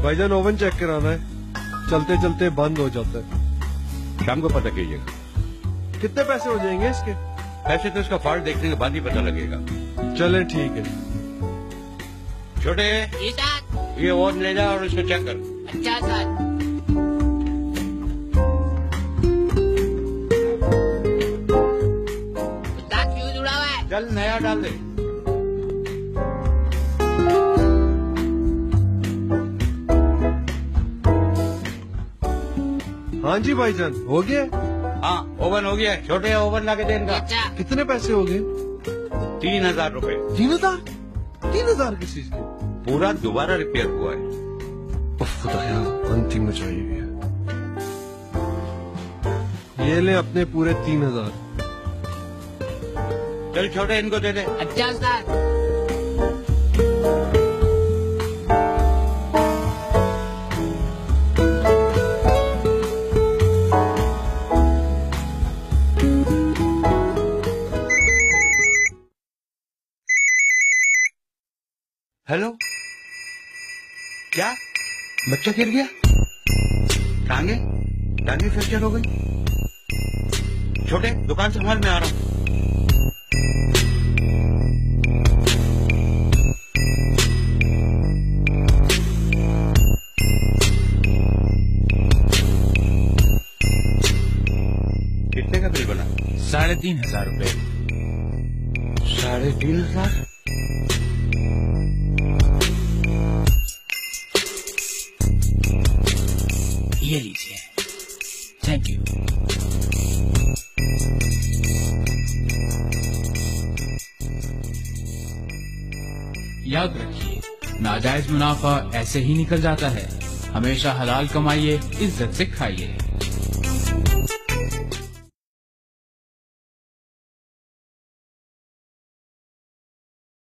بھائی جان oven check کرانا ہے, چلتے چلتے بند ہو جاتا ہے. شام کو پتہ کیجیے گا. کتنے پیسے ہو جائیں گے اس کے؟ ایسے تو اس کا فالٹ دیکھنے کے بعد ہی پتہ لگے گا. چلیں ٹھیک ہے. چھوٹے یہ اوون لے جا اور اس کو چیک کر. اچھا سر. استاد فیوز اڑا ہوا ہے. چل نیا ڈال دے. ہاں جی بھائی جان ہو گیا. ہاں اوون ہو گیا. چھوٹے اوون لا کے دے ان کا. اچھا کتنے پیسے ہو گئے؟ 3000 روپے. 3000؟ 3000 کس چیز کے؟ پورا دوبارہ ریپیئر ہوا ہے. خدایا انتم میں چاہیے گیا. یہ لیں اپنے پورے 3000. چل چھوٹے ان کو دے دے. اچھا سر. ہیلو, کیا بچہ گر گیا؟ ٹانگیں فریکچر ہو گئی. چھوٹے دکان سنبھال میں آ رہا ہوں. کتنے کا بل بنا؟ 3500 روپے. 3500؟ یہ لیجیے. Thank you. یاد رکھیے, ناجائز منافع ایسے ہی نکل جاتا ہے. ہمیشہ حلال کمائیے, عزت سے کھائیے.